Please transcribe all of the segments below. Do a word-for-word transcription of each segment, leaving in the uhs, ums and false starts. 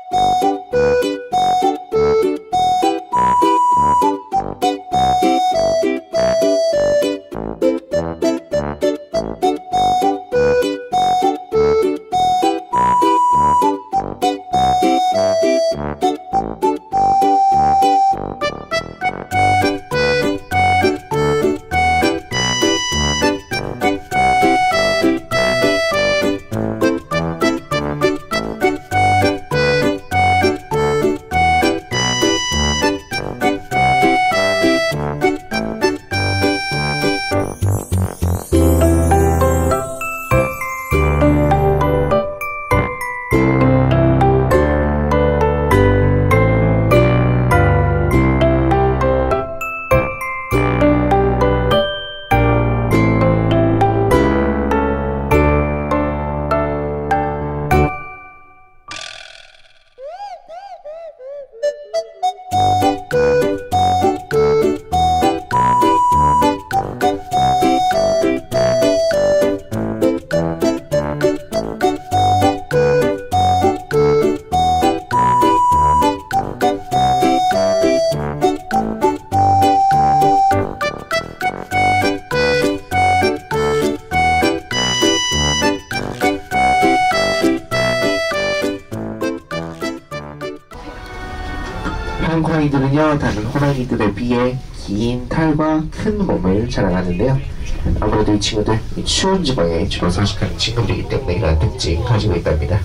호랑이들은요, 다른 호랑이들에 비해 긴 털과 큰 몸을 자랑하는데요. 아무래도 이 친구들 이 추운 지방에 주로 서식하는 친구들이기 때문에 이런 특징 가지고 있답니다.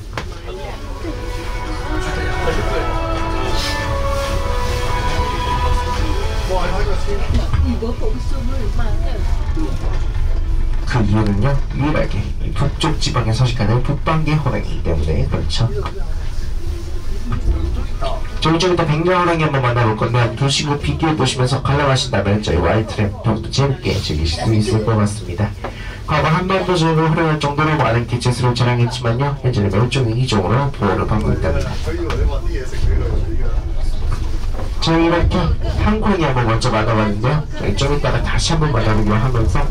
그 이유는요, 유일하게 이 북쪽 지방에 서식하는 북방계 호랑이이기 때문에 그렇죠. 좀 이따 백년 호랑이 한번 만나볼 건데 보시고 비디오 보시면서 관람하신다면 저희 와일드트랩 더욱더 재밌게 즐기실 수 있을 것 같습니다. 과거 한반도전을 활용할 정도로 많은 개체수를 자랑했지만요, 현재는 멸종 위기종으로 보호를 받고 있답니다. 저희 이렇게 한호랑이 한번 먼저 만나봤는데요, 저희 좀 이따가 다시 한번 만나보기로 하면서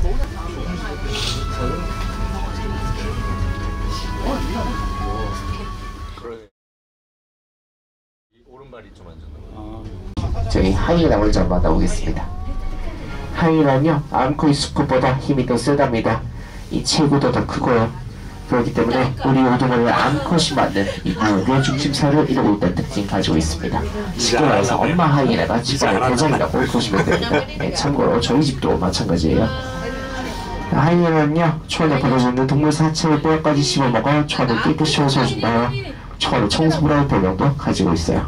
저희 하이에나 먼저 만나보겠습니다. 하이에나는요, 암컷 수컷보다 힘이 더 세답니다. 이 체구도 더 크고요. 그렇기 때문에 우리 우동을 암컷이 만든 이 무역의 중심사를 이루고 있다는 특징 가지고 있습니다. 쉽게 말해서 엄마 하이에나가 집안의 대장이라고 보시면 됩니다. 네, 참고로 저희 집도 마찬가지예요. 하이에나는요, 초원에 버려져 있는 동물 사체의 뼈까지 씹어먹어 초원을 깨끗이 호소해준다요. 초원의 청소부라는 별명도 가지고 있어요.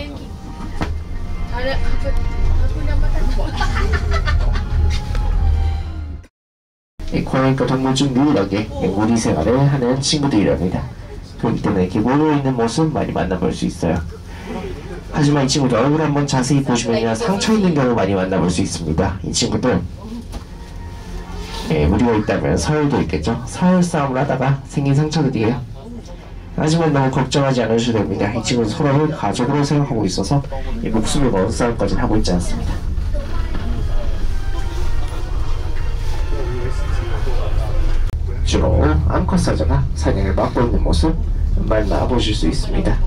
이 고양이과 동물 중 유일하게 무리 생활을 하는 친구들이랍니다. 그렇기 때문에 이렇게 모여있는 모습 많이 만나볼 수 있어요. 하지만 이 친구들 얼굴 한번 자세히 보시면 상처 있는 경우 많이 만나볼 수 있습니다. 이 친구들 예, 무리가 있다면 서열도 있겠죠. 서열 싸움을 하다가 생긴 상처들이에요. 하지만 너무 걱정하지 않으셔도 됩니다. 이 친구는 서로를 가족으로 생각하고 있어서 이 목숨을 거는 싸움까지는 하고 있지 않습니다. 주로 암컷 사자가 사냥을 맡고 있는 모습 만나보실 수 있습니다.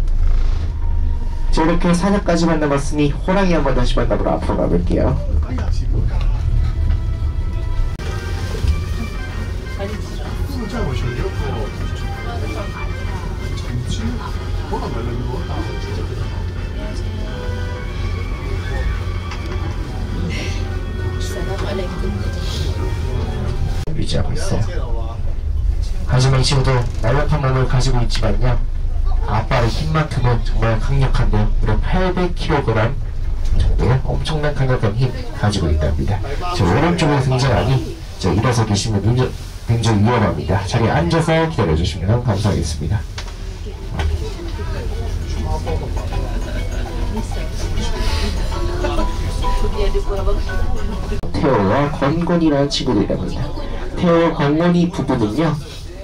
자, 이렇게 사자까지 만나봤으니 호랑이 한번 다시 만나보러 앞으로 가볼게요. 유지하고 있어요. 하지만 이 친구도 날렵한 몸을 가지고 있지만요, 아빠의 힘만큼은 정말 강력한데요. 무려 팔백 킬로그램 정도의 엄청난 강력한 힘 가지고 있답니다. 저 오른쪽에 등장하니 저 일어서 계시면 굉장히 위험합니다. 자리에 앉아서 기다려주시면 감사하겠습니다. 태호와 건건이라는 친구들이랍니다. 태호와 건건이 부부는요,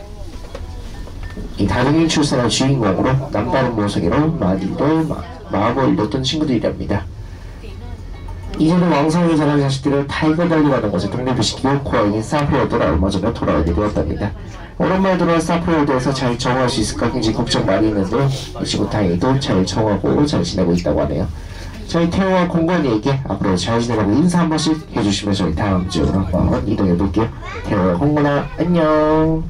이 다둥이 출산한 주인공으로 남다른 모성애로 많이들 마음을 잃었던 친구들이랍니다. 이제는 왕성하게 자란 자식들을 타이거 달려가는 것에 독립을 시키고 고아인 사페오도라 얼마 전에 돌아오게 되었답니다. 오랜만에 돌아온 사프로드에서 잘 적응할 수 있을까 굉장히 걱정 많이 했는데 이 친구 다행히도 잘 적응하고 잘 지내고 있다고 하네요. 저희 태호와 공건이에게 앞으로 잘 지내라고 인사 한 번씩 해주시면 저희 다음 지역으로 한번 이동해 볼게요. 태호와 공건아 안녕.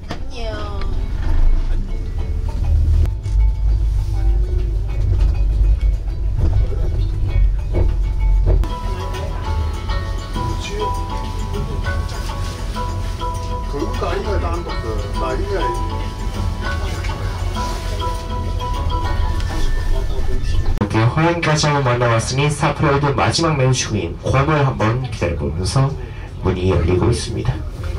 이렇게 허행까지 한번 만나왔으니 사프로이드 마지막 맨슈인 권을 한번 기다려보면서 문이 열리고 있습니다.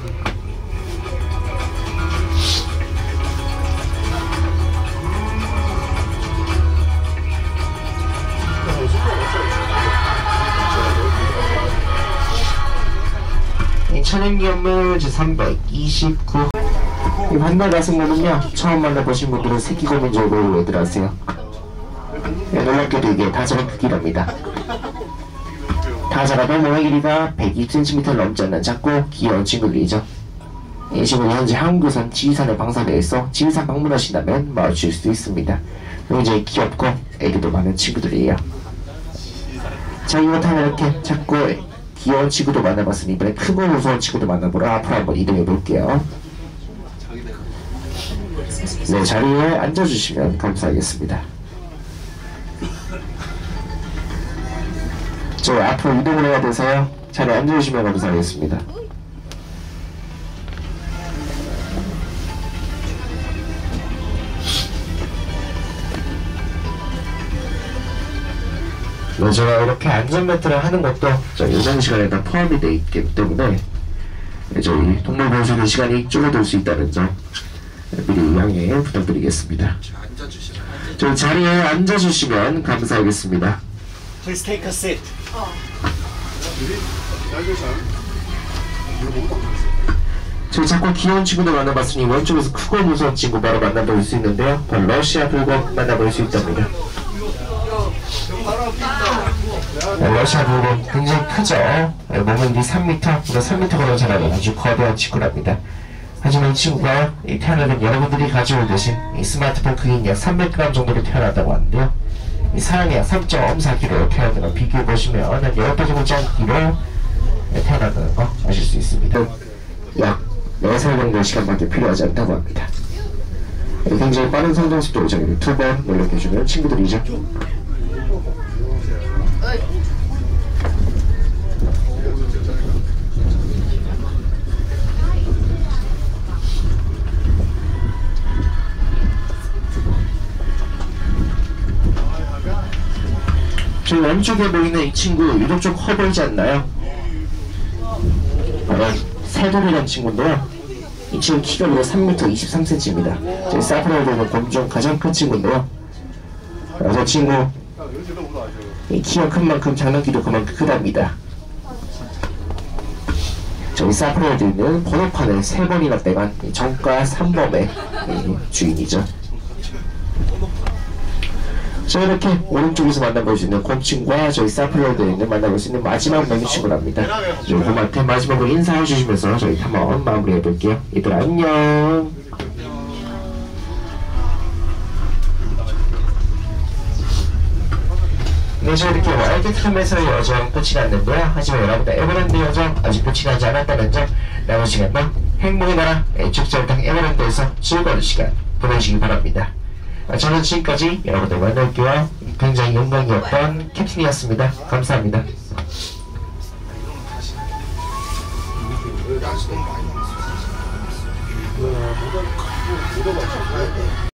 이 천연기업물 제삼백이십구 이 반달 가슴곰은요 처음 만나보신 분들은 새끼곰인 줄 모르고 얘들 아세요. 네, 놀랍게도 이게 다자가 크기랍니다. 다자라도 몸의 길이가 백이십 센티미터를 넘지 않는 작고 귀여운 친구들이죠. 이 친구는 현재 한국에선 지리산에 방사되어 있어 지리산 방문하신다면 마주칠 수도 있습니다. 굉장히 귀엽고 애교도 많은 친구들이에요. 자, 이렇다면 이렇게 작고 귀여운 친구도 만나봤으니 이번에 크고 무서운 친구도 만나보러 앞으로 한번 이동해 볼게요. 네, 자리에 앉아주시면 감사하겠습니다. 저 앞으로 이동을 해야 돼서요. 자리에 앉아주시면 감사하겠습니다. 네, 제가 이렇게 안전벨트를 하는 것도 저희 요정 시간에 다 포함이 되어 있기 때문에 저희 동물보호소의 시간이 줄어들 수 있다는 점 미리 양해 부탁드리겠습니다. 저희 자리에 앉아주시면 감사하겠습니다. Please take a seat. 저희 자꾸 귀여운 친구들 만나봤으니 왼쪽에서 크고 무서운 친구 바로 만나볼 수 있는데요. 바로 러시아 불곰 만나볼 수 있답니다. 네, 러시아 불곰 굉장히 크죠? 네, 몸은 삼 미터, 삼 미터 걸어 자라는 아주 거대한 친구랍니다. 하지만 이 친구가 이 태어나는 여러분들이 가져올 대신 이 스마트폰 크기는 약 삼백 그램 정도로 태어났다고 하는데요. 이 사람이 약 삼 점 사 킬로그램로 태어나는 비교해보시면 한 십 배 정도 작기로 태어난다는 거 아실 수 있습니다. 약 네 살 정도 시간밖에 필요하지 않다고 합니다. 굉장히 빠른 성장 속도로 저희를 두 번 노력해주는 친구들이죠. 저 왼쪽에 보이는 이 친구 유독 좀 커 보이지 않나요? 바로 새돌이라는 친구인데요. 이 친구 키가 무려 삼 미터 이십삼 센티미터입니다. 저희 사프로이드는 곰 중 가장 큰 친구인데요. 저 친구 이 키가 큰 만큼 장난기도 그만큼 크답니다. 저희 사프로이드는 번호판을 세 번이나 빼간 정가 삼 범의 주인이죠. 자, 이렇게 오른쪽에서 만나볼 수 있는 곰친과 저희 사프로이드에는 만나볼 수 있는 마지막 맹친구랍니다. 저희 곰한테 마지막으로 인사해 주시면서 저희 탐험 마무리해 볼게요. 얘들 안녕. 네, 저 이렇게 와일드탐에서의 여정 끝이 났는데요. 하지만 여러분들 에버랜드 여정 아직 끝이 나지 않았다는 점, 남은 시간만 행복의 나라 애축절당 에버랜드에서 즐거운 시간 보내시기 바랍니다. 저는 지금까지 여러분들 만날게요. 굉장히 영광이었던 캡틴이었습니다. 감사합니다.